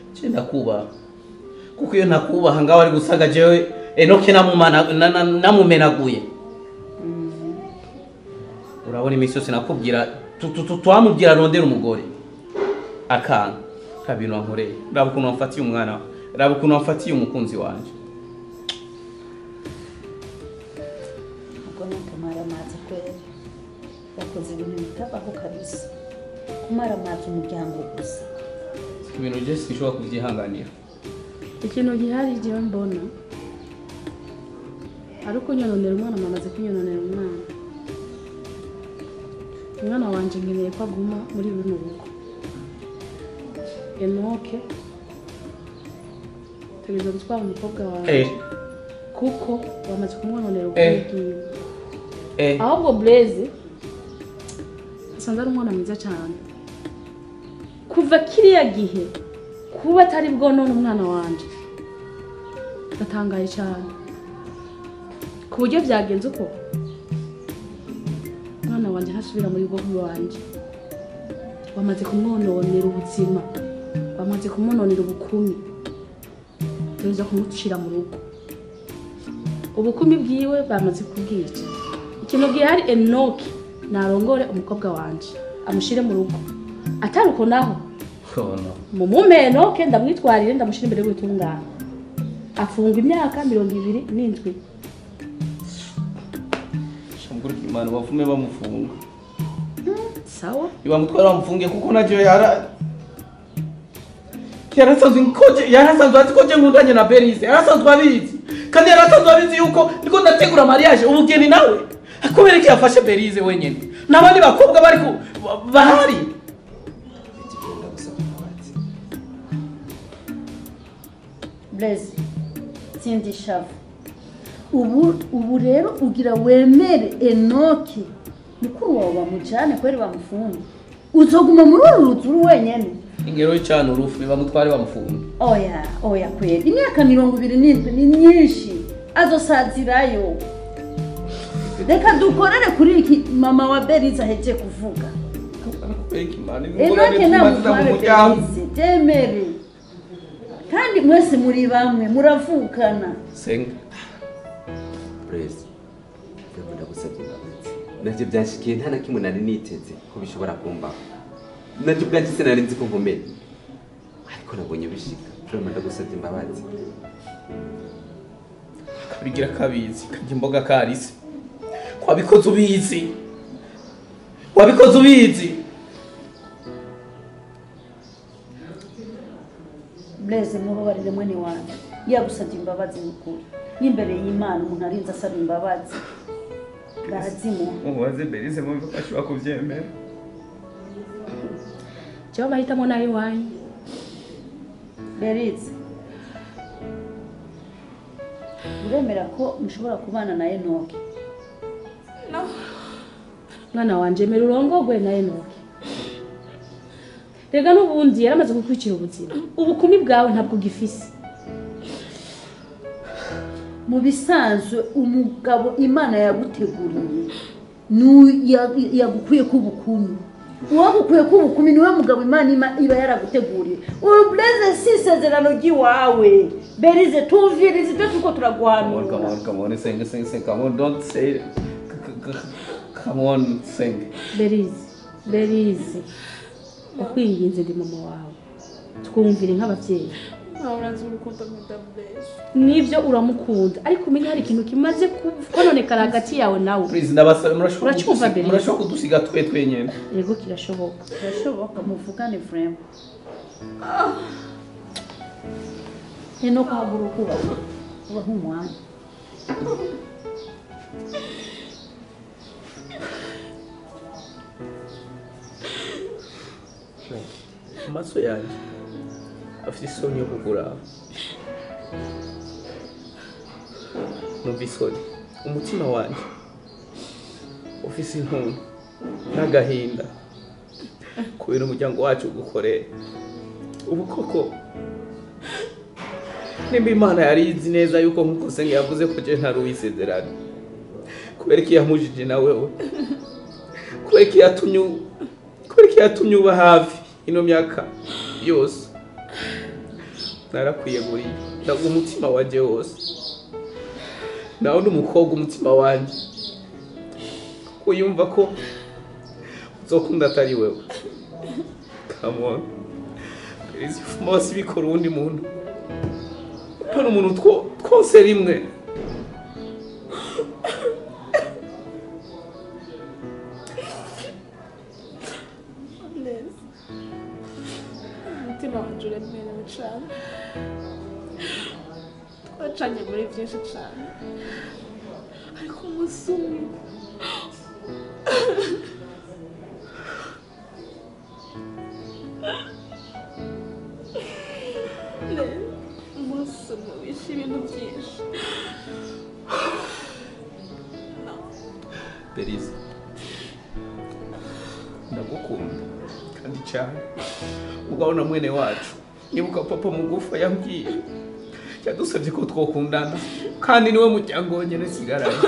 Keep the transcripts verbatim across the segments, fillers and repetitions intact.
Je ndakubaha. Kuko iyo nakubaha ngaho ari gusaga jewe Enoke namumana namumenaguye. Urabona imisi yose nakubwira twamubwira rondera umugore. Akanga kabintu wankoreye. Raba ukuntu wamfatiye umwana. Raba ukuntu wamfatiye umukunzi wanje. Ubwo nukamara amazi kwera. Yakoze ibintu bitabaho kabisa. Kumara amazi umuryango gusa. Ibintu je sinshobora kuvyihanganira. Ikintu gihari je mbona. Ariko nyononera umwana mamaze kunyononera umwana. Umwana wanje nkeneye ko aguma muri bino rugo. Enoke tugize gutwara umukobwa wawe. Eh. Kuko wamaze kumwononera ubwiwe. Eh. Ahubwo Blaze asanze ari umwana mwiza cyane. Kuva kiriya gihe kuba atari bwo none umwana wanje ndatangaye cyane. Ku buryo byagenze uko umwana wanje ntasubira muri bwo wanje. Wamaze kumwononera ubuzima. Wamaze kumwononera ubukumi. Tuza kumucira mu rugo. Ubukumi bwiwe bamaze kubwica. Ikintu gihari Enoke narongore umukobwa wanje amushire mu rugo. Atari uko naho Kono. Mu mumeno ke ndamwitwarire ndamushira imbere y'ubutungane. Afunga imyaka mirongo ibiri n'indwi. Shambura imana bavume bamufunga. Sawa? Ibamutwara bamufunge kuko naje yara Yarasanzwe koje yarasanzwe ati koje nkundanye na Berize. Yarasanzwe abizi. Kandi yarasanzwe abizi yuko ndiko ndategura mariage ubugeni nawe. Akubereke yafashe Berize wenyene. Nabandi bakobwa bari ku bahari. Blaze sindi shavu. Ubu ubu rero ugira wemere Enoke mukuru wawe bamujane kweri bamufunga. Uzoguma muri uru ruzuru wenyene. Ingero y'icana urufu bamutware bamufunga. Oya, oya kweri. Imyaka mirongo ibiri n'indwi ni myinshi. Azosazirayo. Reka dukorere kuri iki mama wa Berize aheje kuvuga. Enoke namutware Berize temere. Kandi mwese muri bamwe muravukana. Senga. Blaze. Ndabona gusabye imbabazi. Navyo byashikiye nta na kimwe nari niteze ko bishobora kumbaho. Navyo bwanjye sinari nzi ko nkomeye. Ariko nabonye bishika. Ndabona gusabye imbabazi. Kabigira kabizi kajya imboga karise. Kwabikoze ubizi. Wabikoze ubizi. Blaze mubabarire mwene wanjye. Yagusabye imbabazi mukuru. N'imbere y'Imana umuntu arinze asaba imbabazi. Barazimu. Umubaze Berize mu bifashwa kuvyemera. Cyo bahitamo nayo wanyu. Berize. Uremera ko mushobora kubana na Enoke? No. Mwana wanje mera urongogwe na Enoke. Rega n'ubundi yaramaze kukwicira ubuzima. Ubukumi bwawe ntabwo gifise. Mu bisanzwe umugabo Imana yaguteguriye nu yagukuye kubukumi. Uwagukuye kubukumi niwe mugabo Imana iba yaraguteguriye. Ubu Blaze si sezerano giwawe. Berize tuvirize byo tuko turaguhanura. Come on, come on, sing, sing, sing. Come on, don't say. Come on, sing. Berize, Berize. Ukwinginze ndi mama wawe. Twumvire nk'abavyeyi. Urazi urukundo nkunda Blaze. Nivyo uramukunda, ariko umenya hari ikintu kimaze kononekara hagati yawe nawe. Please ndabasaba murashobora Uracumva Berize. murashobora kudusiga twe twenyene. Yego kirashoboka. Kirashoboka muvugane frame. Enoke haguruka uba nk'umwana. Amaso yanjye afite isoni yo kugura. Numva isoni. Umutima wanjye ufise intuntu n'agahinda kubera umuryango wacu gukorera. Ubu koko nimba Imana yari izi neza yuko nkuko Senge yavuze ko je ntari uwisezerano. Kubera ko yamujije na wewe. Kubera ko yatumye kubera ko yatumye uba hafi ino myaka yose. narakwiyeguriye ndaguha umutima wanje wose nawe n'umukobwa umutima wanje uyumva ko uzokunda atari wewe come on please mose bikora uwundi muntu pana umuntu twose rimwe umutima wanje uremerewe cane twacanye muri vyinshi cane ariko umunsi umwe umunsi umwe wishe ibintu vyinshi Berize ndagukunda kandi cyane mugabo na mwene wacu nibuka papa mugufa yambwiye yadusabye ko twokundana kandi niwe muryango wonyene sigaranye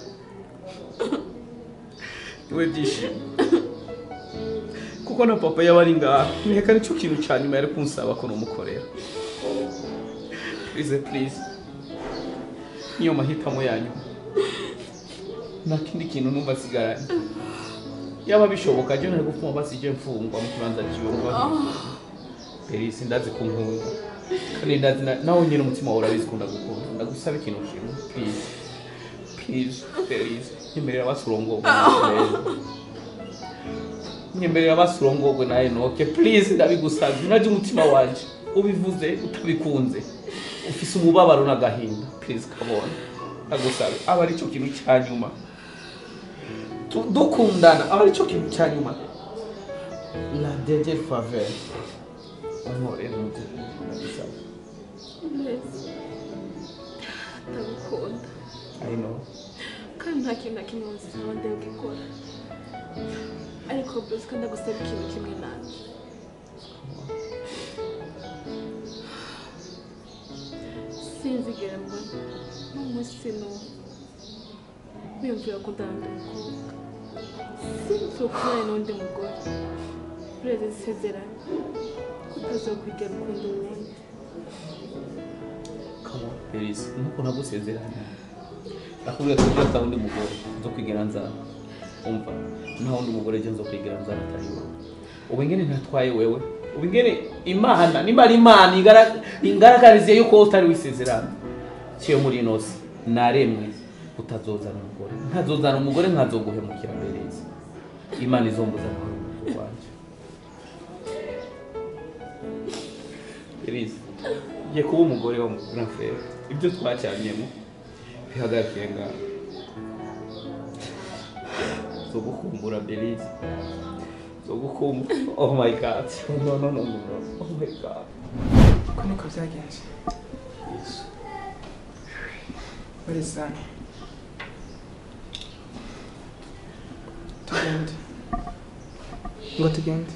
niwe byishimo kuko na papa yabari ngaha nkeka nicyo kintu cyane nyuma yari kunsaba ko numukorera please please niyo mahitamo yanyu nta kindi kintu numva sigaranye yaba bishoboka je nari gufuma basije mfungwa mu kibanza cy'iyumva Berize ndazi kunkunda kandi ndazi nawe nyine umutima wawe urabizi kunda gukunda ndagusaba ikintu kimwe please please Berize nyemerera basurongogwe nyemerera basurongogwe na Enoke please ndabigusabye naje umutima wanje ubivuze utabikunze ufise umubabaro n'agahinda please kabone ndagusaba aba ari cyo kintu cyanyuma dukundana aba ari cyo kintu cyanyuma la dernière faveur amore n'umuti ndagusaba ndagukunda I know kandi nta kintu na kimwe uzisaba ndagikora ariko byose kandi ndagusaba ikintu kimwe nanje sinzigera mbona n'umunsi n'umwe wiyumvira ko ndanda umukobwa sinzokubona n'undi mugore ureze isezerano ko utazokwigera ukunda uwundi come on Berize nuko nagusezeranya nakubwiye ko ujya ata undi mugore nzo kwigera nzara umva nta wundi mugore je nzo kwigera nzara atari wowe ubu ingene ntatwaye wewe ubu ingene imana nimba ari imana ingaragariziye yuko utari wisezerana ciyo muri inosi naremwe utazozana umugore ntazozana umugore nkazoguhemukira Berize imana izombuza nawe wanje Berize ye kuba umugore wa grand frère ibyo twacyanyemo bihagakiye ngaho zo gukumbura Berize zo gukumbura oh my god no no no no oh my god uko niko byagenze Berize tugende ngo tugende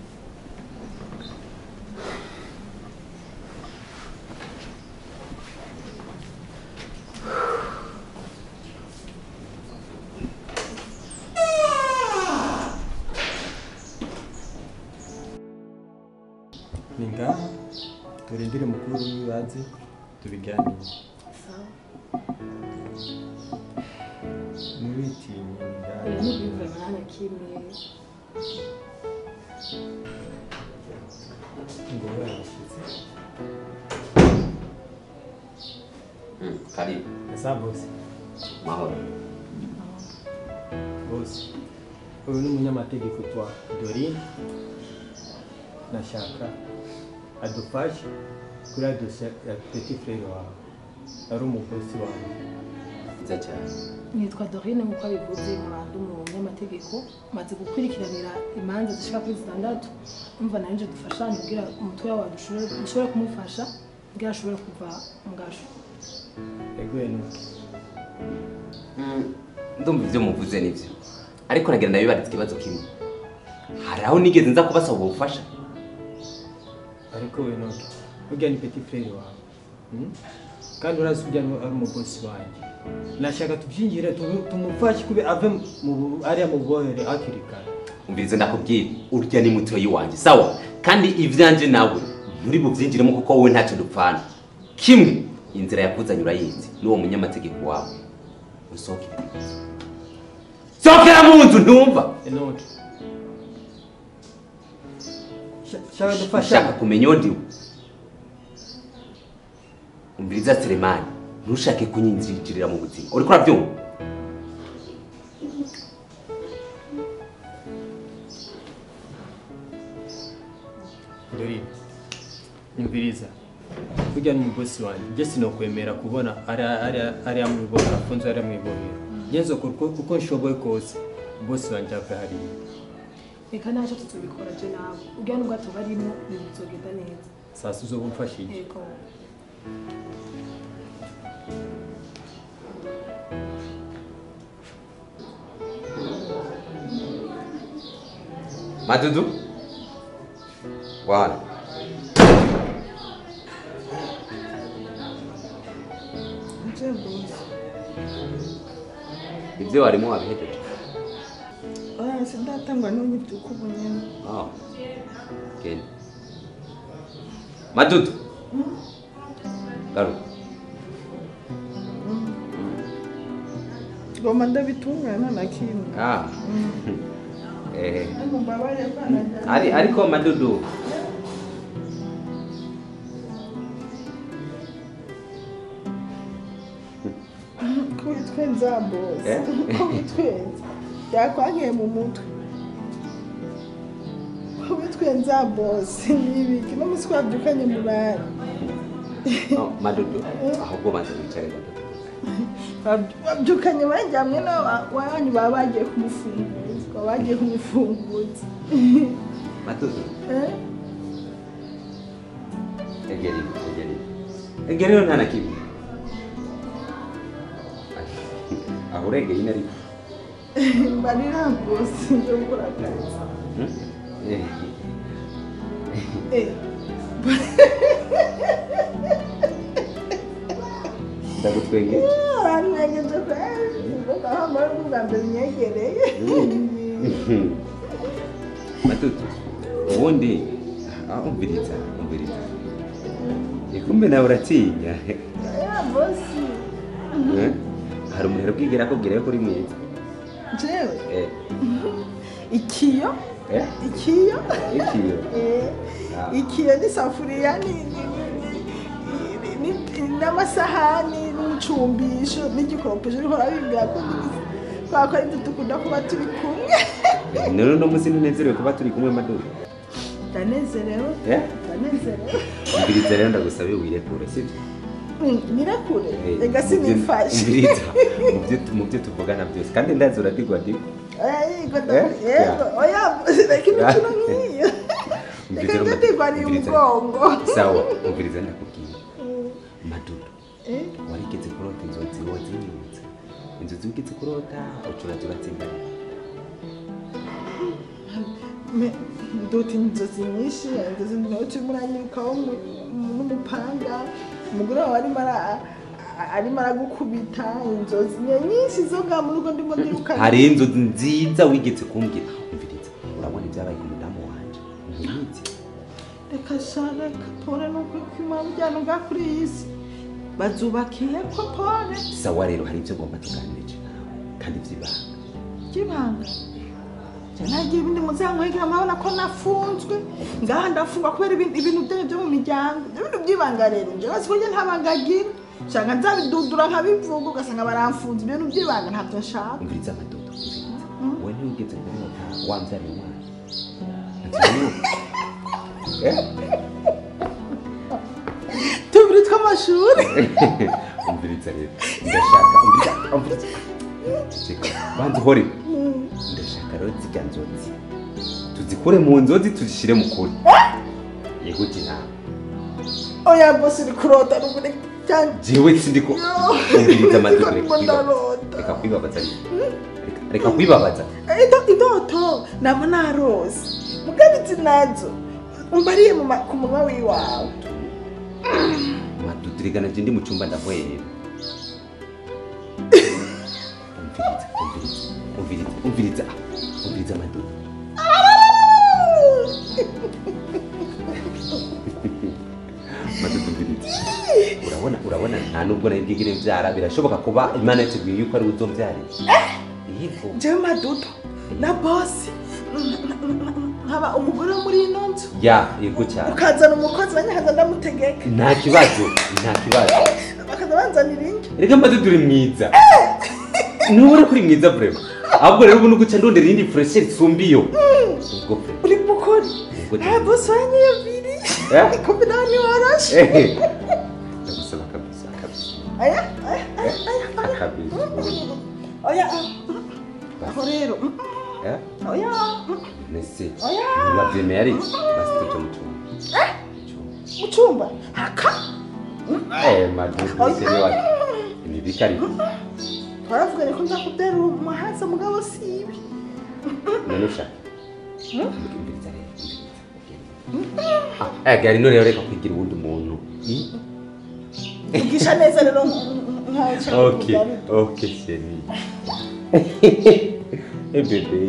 ni ngaha turindire mukuru w'ibanze tubiganire ntiwitinye ni ngaha ntibivana na kimwe ngo barashyitse karibu asa bose mahoro bose uyu ni umunyamategeko twa Dorine nashaka adufashe kuri dosiye ya petit frère wawe ari umukozi wawe nziza cyane nitwa Dorine nk'uko abivuze murandu mu nyamategeko maze gukurikiranira imanza zishika kuri zitandatu umva nanje dufashanye kugira umutwe wawe dushobore kumufasha kugira ashobore kuva mu gasho ego Enoke ndumva ibyo muvuze nibyo ariko nagira ndabibaritse ikibazo kimwe hari aho nigeze nza kubasaba ubufasha ariko Enoke burya ni petit frère wawe kandi urazi kujya ari umubosi wanjye nashaka tubyinjire tumufashe kube ave mu ariya mu bwohere hakiri kare umvirize ndakubwira urya ni mutoyi wanjye sawa kandi ivyanje nawe nturi buvyinjiremo kuko wowe ntacyo dupfana kimwe inzira yakuzanye urayizi n'uwo munyamategeko wawe usohoke sokera mu nzu ntumva Enoki shaka dufasha ushaka kumenya undi umviriza Selemani ntushake kunyinjirira mu buzima uriko urabyumva Dorine umviriza burya ni umugosi wanjye njye sinokwemera kubona ari ari ari amwibora afunze ari amwibora ngenzo kuko nshoboye kose bosi wanjye ava hariya reka ntacyo tuzobikora je nawe ubwo nubwo tubarimo bizogenda neza sasa uzobumfashije yego Madudu wala ibyo warimo wabihejeje oya sindatangwa n'unyibyuka ubunyene ah okay Madudu garu ngoma ndabitungana na kintu ah eh mbabaye bana ari ariko Madudu kwitwenza boss kwitwenza yakwangiye mu mutwe kwitwenza boss nibiki no musi kwabyukanye murari no Madudu ahubwo banze wicare Madudu babyukanye bajyamwe na wanyu babagiye kumufunguza bagiye kumufunguza Madudu eh egeri egeri egeri nta nakibi ahurege ine ariko barira boss nje gukora akazi eh eh ndagutwenge aranyegeje kwa bahamba n'ubwambe binyegereye Madudu ubundi umviriza umviriza ikumbe nawe uratinya ya boss hari umuntu bwigera akubwira ko uri mwiza jewe eh ikiyo eh ikiyo ikiyo eh ikiyo n'isafuriya ni n'amasahani n'umucumbisho n'igikoropesho ariko arabibwira ko twako ari dukunda kuba turi kumwe none no musi ntunezerewe kuba turi kumwe Madudu ndanezerewe eh ndanezerewe umviriza rero ndagusabe wirekure sibyo nirakure ega sinifashe umviriza mu byo tuvugana byose kandi ndazi uradigwa digwa yego oya reka imikino nk'iyo reka ndadigwa ari umugongo sawa umviriza ndakubwira Madudu warigeze kurota inzozi wozi nyibutse inzozi wigeze kurota ucuraza uratsinda ndota inzozi nyinshi inzozi ndota muranyukaho n'umupanga umugore wawe arimo arimo aragukubita inzozi nyinshi zo bwa mu rugo ndimo ndiruka hari inzozi nziza wigeze kumbwira umviriza urabona ibyabaye ku mudamu wanje ntuyizi reka shaka pole nuko kwimana ujyana bwa kuri iyi si bazubakiye ko pole sawa rero hari ibyo ngomba tuganirije kandi by'ibanga by'ibanga nagiye ibindi muzankwegera mabona ko nafunzwe ngaha ndafungwa kubera ibintu byanyu byo mu miryango ibintu by'ibanga rero nje basi burya ntabangagira shaka nzabidudura nkabivuga ugasanga baramfunze ibintu by'ibanga ntabyo nshaka umviriza Madudu wowe ntiwigeze kurota wambyara umwana tubiri tw'amashuri umviriza rero ndashaka umviriza umviriza banza uhore ndashaka rero zijya nzozi tuzikure mu nzozi tuzishyire mu kuri yego jina oya bosi uri kurota n'ubure cyane jewe sindiko umviriza Madudu reka kwibabaza reka kwibabaza indoto nabo narose mugabizi nazo umbariye ku munwa w'iwawe Madudu reka naje ndi mu cyumba ndahwera umviriza umviriza umviriza Madudu urabona nta nubwo nari bwigire mbyara birashoboka kuba Imana yateguye yuko ari uzombyarira yego jewe Madudu na bosi nkaba umugore wo muri ino nzu ya yego cyane ukazana umukozi banyahaza ndamutegeka nta kibazo nta kibazo bakaza banzanira ingi reka Madudu uri mwiza nubura kuri mwiza bravo ahubwo rero ubu nuguca ndondera indi fresher isumbiyo ubwo pe uri mukori ah bosi wanyiyumviri kumbe nawe ntiworoshe ndagusaba kabisa kabisa aya aya aya kabisa oya aho rero oya Nese oya urabyemeye ari basi tujya mu cyumba mu cyumba haka eh Madudu seri wacu ni bikari twaravuganye ko nzakudera umuhasa mugabo sibi none ushaka mbiriza rero ah eh gari no rero reka kwigira ubundi muntu ugisha neza rero nkaho okay okay seri eh bebe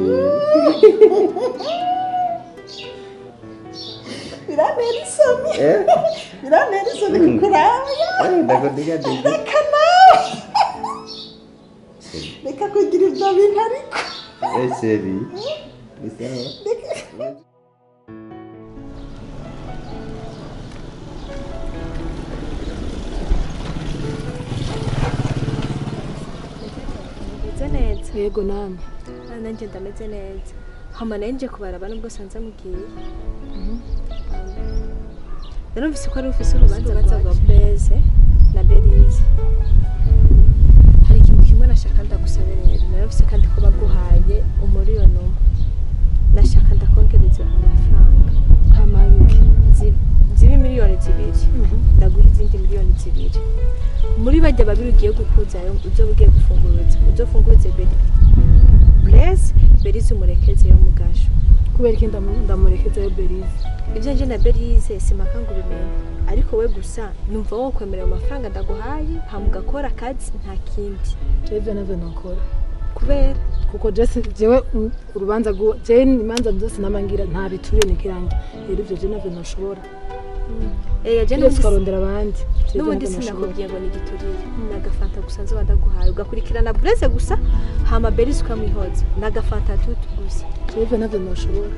biranera isoni biranera isoni kukuraba ndakodiga diga reka nawe reka kugira ibyo bintu ariko eh seri ni sawa neza yego namwe nanjye ndameze neza hama nanjye kubaraba nubwo sanze mugiye narumvise ko ari ufise urubanza bazavuga Blaise na Belize hari ikintu kimwe nashaka ndagusaba rero narumvise kandi ko baguhaye umuriyoni umwe nashaka ndakongereza amafaranga hamanike zibi miliyoni zibiri ndaguha izindi miliyoni zibiri muri bajya babiri ugiye gukuzayo uzo bugiye gufunguruza uzo funguruze Beli Blaise Belize umurekeze yo mugasho kubera iki ndamurekeza yo Belize ibyo nje na Belize simaka ngo bimenye ariko we gusa numva wo kwemera amafaranga ndaguhaye hamugakora akazi nta kindi jewe navyo nakora kubera kuko jese jewe urubanza go je imanza zose namangira nta bituriye nikirangi rero ivyo je navyo nashobora eh je no twarondera abandi n'ubundi sinakubwiye ngo nigiturire nagafanta gusa nzo badaguhaye ugakurikirana Blaise gusa hama Belize ukamwihoza nagafanta tutu gusa jewe navyo nashobora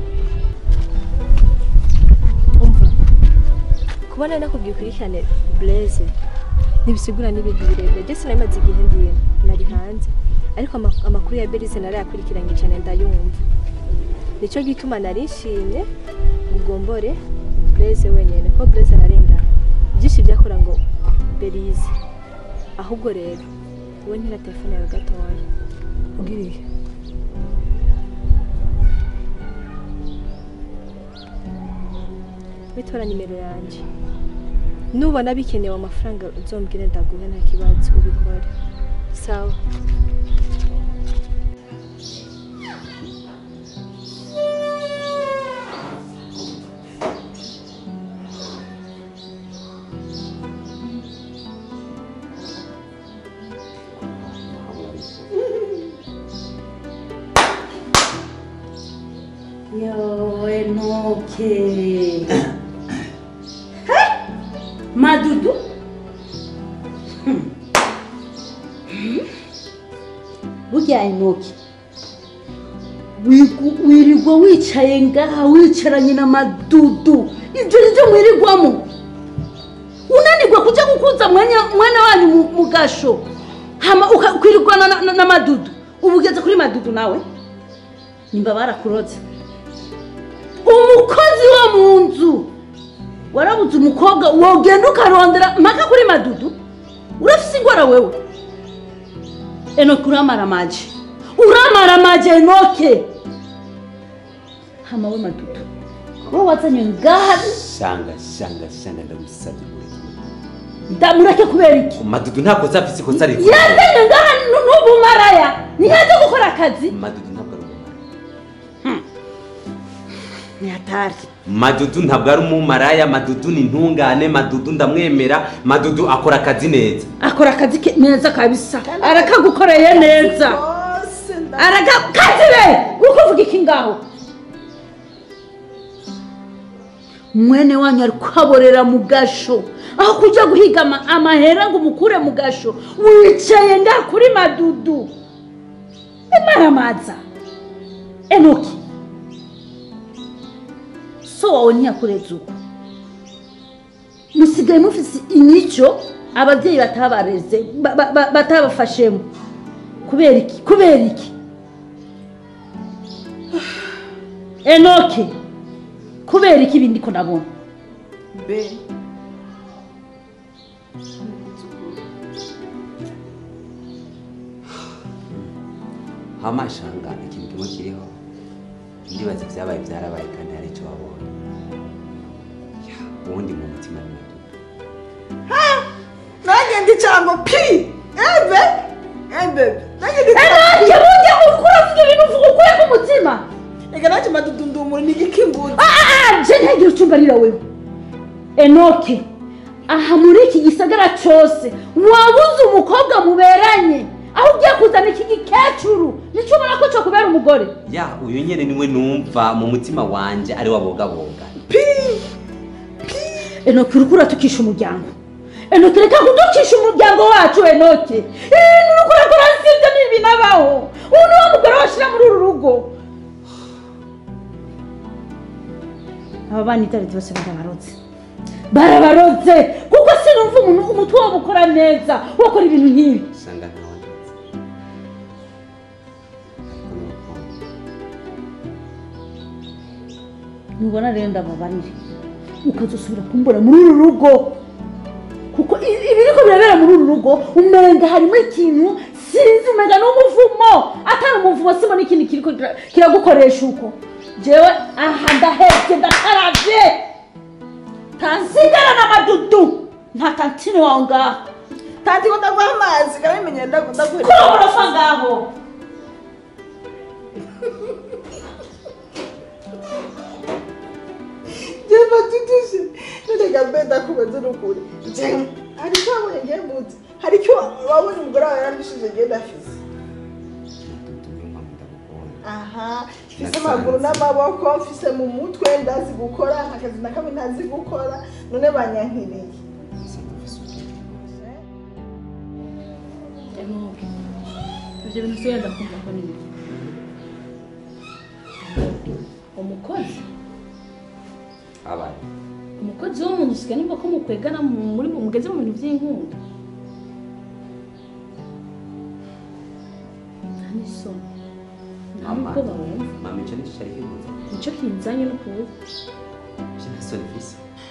umva kubona nakubwiye ukurikirane Blaise nibisigura n'ibintu birebire je sinamaze igihe ndiye nari hanze ariko amakuru ya Belize narayakurikiranye cyane ndayumva nico gituma narishimye ugombore Blaise wenyene ko Blaise ararenga byinshi byakora ngo Belize ahubwo rero we ntira telefone yawe gatoya ugiriye bitora nimero yanjye nubona bikenewe amafaranga uzombwire ndaguhe nta kibazo ubikore sawa Yo, Enoke. Madudu. Burya Enoke. Wirirwa wicaye ngaha wicaranye na Madudu. Ibyo nibyo mwirirwamo. Unanirwa kuja gukuza mwanya mwana wanyu mu gasho. Hama ukwirirwana na, na, na Madudu. Ubugeze kuri Madudu nawe. Nimba barakuroze. Umukozi wo mu nzu warabuze umukobwa wogenda ukarondera mpaka kuri Madudu urafise ingwara wewe Enoke uramara maji uramara maji Enoke hama we Madudu wowe wazanye ngaha shanga shanga shanga ndagusabye ndamureke kubera iki Madudu ntako zafise ko zari yazanye ngaha n'ubumaraya nihaje gukora akazi Madudu ntabwo ari umumara ni hatari Madudu ntabwo ari umumaraya Madudu ni ntungane Madudu ndamwemera Madudu akora akazi neza akora akazi neza kabisa arakagukoreye neza arakazi be ukuvuga iki ngaho mwene wanyu ari kwaborera mu gasho aho kuja guhiga ama- amahera ngo umukure mu gasho wicaye nga kuri madudu imaramaza Enoki so wawe ntiyakureze uko musigaye mufise imico ababyeyi batabareze ba- ba- ba- batabafashemo kubera iki kubera iki Enoki kubera iki ibindi ko nabona be hamashanga ikintu kimwe kiriho ndibaza ibyabaye byarabaye kandi hari icyo wabonye ubundi mu mutima ni nanjye ndi cyangwa pi ebe ebe nanjye ndi Enoki burya ukura vuga ibintu uvuga ukuye ku mutima ega nanjye madudundumura ni igikimbuzi ah je ntagira ucumbarira wewe Enoki aha muri iki gisagara cyose wabuze umukobwa muberanye aho ugiye kuzana iki gikecuru nicyo ubona ko cyo kubera umugore ya uyu nyene niwe numva mu mutima wanje ari wabogaboga pi Enoki urukura tukisha umuryango Enoki reka kudukisha umuryango wacu Enoki ibintu urukura kora sibyo nibi nabaho ubu ni wa mugore washira muri uru rugo aba bana itariti bose barabarotse barabarotse kuko sinumva umuntu umutwe wabo ukora neza wakora ibintu nk'ibi usanga ntawe ndetse nubona rero ndababarire ukazosubira kumbura muri uru rugo kuko i- ibiriko birabera muri uru rugo umenga harimo ikintu sinzi umenga n'umuvumo atari umuvumo simo n'ikindi kiriko kira- kiragukoresha uko jewe aha ndahevye ndakaravye tansigara n'amadudu nta tantine wawe ngaho tanti ko ndaguha amazi karabimenye ndaguha kuri uburofa ngaho jemba tutuje none gambe ndakubaza n'ukuri jemba hari icyo wabonye ngiye mbuzi hari icyo wabonye umugore wawe yarandishije ngiye ndafise aha mfise amaguru n'amaboko mfise mu mutwe ndazi gukora akazi na kamwe ntazi gukora none banyankiriye Enoki ibyo bintu siyo ndakumva ko nibi umukozi abana umukozi wo mu nzu usigaye nimba ko mukwegana mu- muri mugeze mu bintu by'inkunda nta n'isoni nta mama n'uko bawumva mama icyo nicyo cyari kibuze nicyo kinzanye no kuza icyo nta soni mfise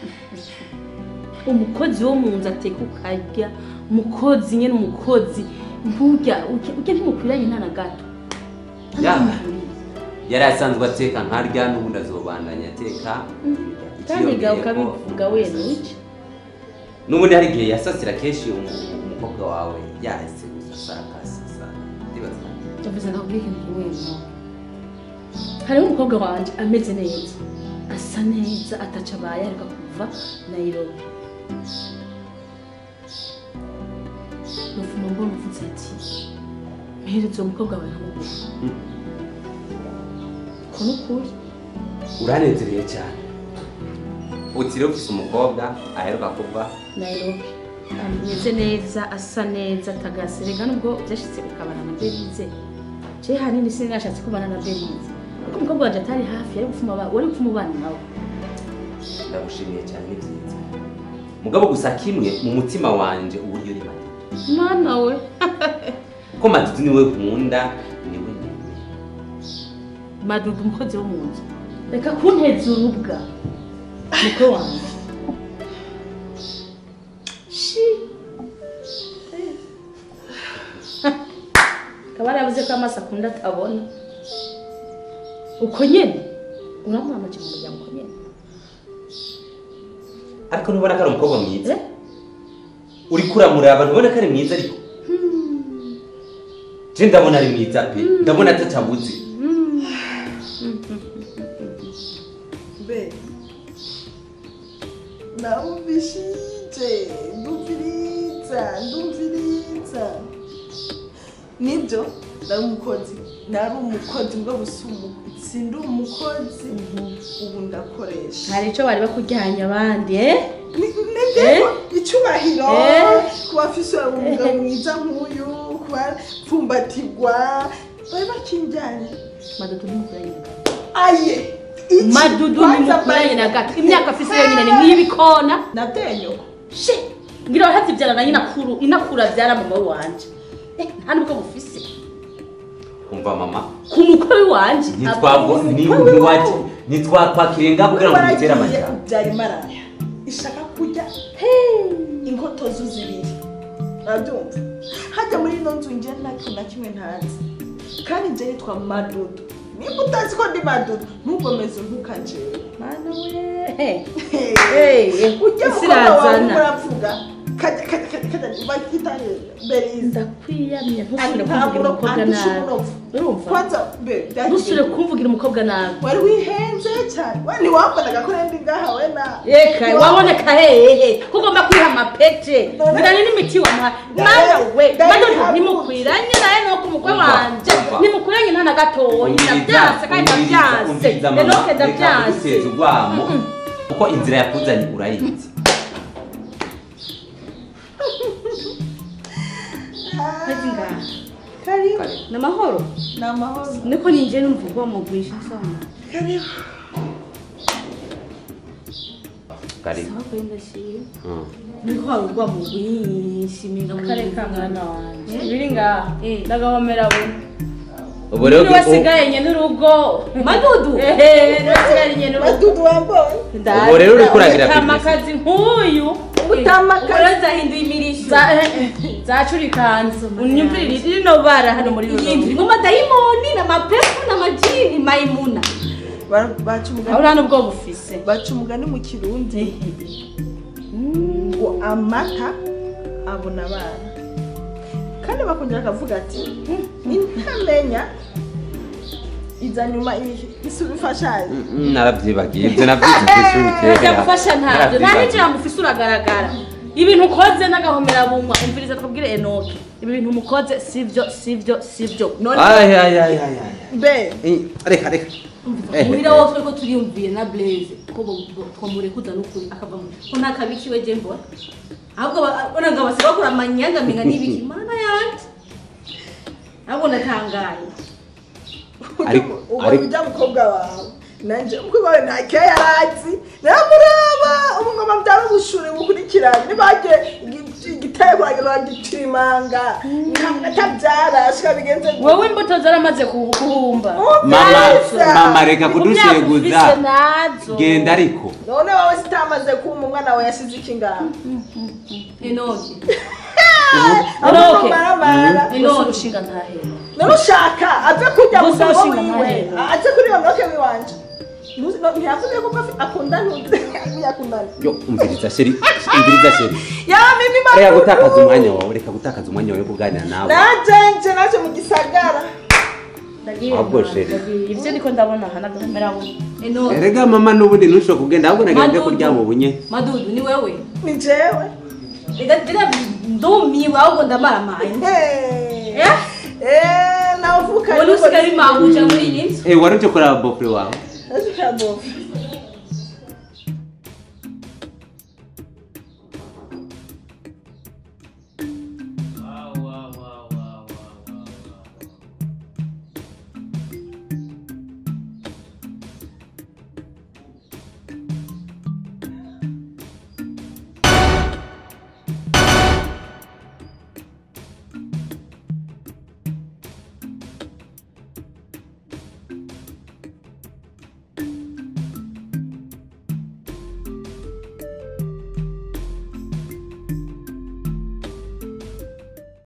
umukozi wo mu nzu ateka ukarya umukozi nyine umukozi mburya urya urya ntimukwiranye nta na gato ya yari asanzwe ateka nkarya n'ubundi azobandanya ateka kandi gawe ukabivuga wenda uki n'ubundi hari igihe yasasira kenshi umu- umukobwa wawe yahise gusa sarakasasa ndibaza ndavuze ndakubwira ikintu kimwe no hariho umukobwa wanje ameze neza asa neza ataca abaye ariko kuva Nairobi nufuma mbona uvuze ati mperetse uwo mukobwa wawe nkamubura ko nukuri uranezereye cyane uti rero ufise umukobwa aheruka kuva Nairobi ameze neza asa neza tagaserega nubwo byashitse ukabana na Berize je hanini sinashatse kubana na Berize kuko umukobwa wanje atari hafi yari gufuma ba wari gufuma abana nawe ndagushimiye cyane ni byiza mugabo gusa kimwe mu mutima wanje uburyo uri mati mana we ko matutu niwe nkunda niwe nemeye madudu umukozi wo mu nzu reka kunteza urubwa niko wanjye shi kabari yavuze ko amaso akunda atabona uko nyene uramura amace mu muryango uko nyene ariko ntubona ko ari umukobwa mwiza Eh? uri kuramuraba ntubona ko ari mwiza ariko je ndabona ari mwiza pe ndabona atatabuze be nawumvishije ndumviriza ndumviriza nibyo ndari umukozi nari umukozi mbwo busumu sindi umukozi ubu ndakoresha hari ico bari bakujyanye abandi eh nende icubahiro kuba afise umugabo mwiza nk'uyu kuba pfumbatirwa bari bakinjyanye madudu n'umukuranye aye madudu n'umukuranye na gato imyaka afise yonyine ni nk'ibikona natenyo she ngira hativyara na nyina kuru inakura vyara mama wanje eh nta nubwo bufise umva mama ku mukwe wanje nitwabwo ni niwaje nitwakwakirenga kugira ngo mutera amajya byari maraya ishaka kujya inkoto zuzibiri nabyumva hajya muri ino nzu nje nta na kimwe ntazi kandi nje nitwa Madudu nimba utazi ko ndi Madudu ntugomeze ntukanje mana we hey ujya sirazana muravuga kaje kaje kaje bakitanye Beriza ndakwiyamye ntusure kumvugira umukobwa nabi urumva kwanza be ntusure kumvugira umukobwa nabi wari wihenze cyane wani wambanaga ko ndi ngaha we na yeka waboneka hehe kugomba kwiha amapete birane n'imiti wa mana we bado ntimukwiranye naye no ku mukwe wanje ntimukwiranye nta na gatoyi ndabyanse kandi ndabyanse enoke ndabyanse urwamo uko inzira yakuzanye urayizi Hazinga karibu na mahoro na mahoro niko ninje numva ubwo mugwisha sana karibu karibu sawa kwenda shiri mm niko harugwa mugwisha minga mu kare kangana wanje biri nga eh ndagahomera bo ubu rero wasigaye nyene urugo madudu eh wasigaye nyene urugo Madudu wamboye ubu rero uri kuragira kamakazi nk'uyu utamakazi uraza hinduye imirisho zacurikanze unyumvirire rino bara hano muri runo yindi ngo madayimoni na mapepo na majini maimuna baca umugani aho nta ubwo bufise baca umugani mu kirundi ngo amata abona abana kandi bakongera akavuga ati intamenya iza nyuma isubifashaje narabyibagiye ibyo nabyize kwishuri kera kera gufasha ntabyo nta n'ijambo ufise uragaragara ibintu ukoze n'agahomera bumwa umviriza twabwire Enoke ibi bintu mukoze sivyo sivyo sivyo none ay ay ay ay be reka reka muhira wose ko turiyumviye na Blaze ko twomure kuza n'ukuri akava mu ko nta kabiki we jembo ahubwo bona ngo basiba kura manyanga minga nibiki mana yandi ahubwo ndatangaye ariko ariko ujya mukobwa wawe nanje umukobwa wawe nta keya yarazi namuraba ubu ngo babyara ubushure bukurikiranye nibaje igitego agitirimanga ntabyara ashika bigenze wowe imbuto zaramaze kuhumba mama mama reka kudusheguza genda ariko none wawe sitamaze kuma umwana wawe yasize ikingana Enoke Enoke Enoke ushinga ntahe narushaka aze kujya mugabo wiwe aze kuri iyo Enoke wiwanje ntiyavuze ko akunda ntiyakundana yo umviriza sheri umviriza sheri ya mimi ma reka gutakaza umwanya wawe reka gutakaza umwanya wawe kuganira nawe najenje naje mu gisagara ahubwo sheri ivyo ndiko ndabona hana kamera we Enoke erega mama nubundi ntusho kugenda ahubwo nagende kuryama ubunye Madudu ni wewe ni jewe ega ega ndumiwe ahubwo ndamaramaye eh eh navuka wari usigari mabuja muri iyi nzu eh wari uje kuraba bofre wawe Nashika bofi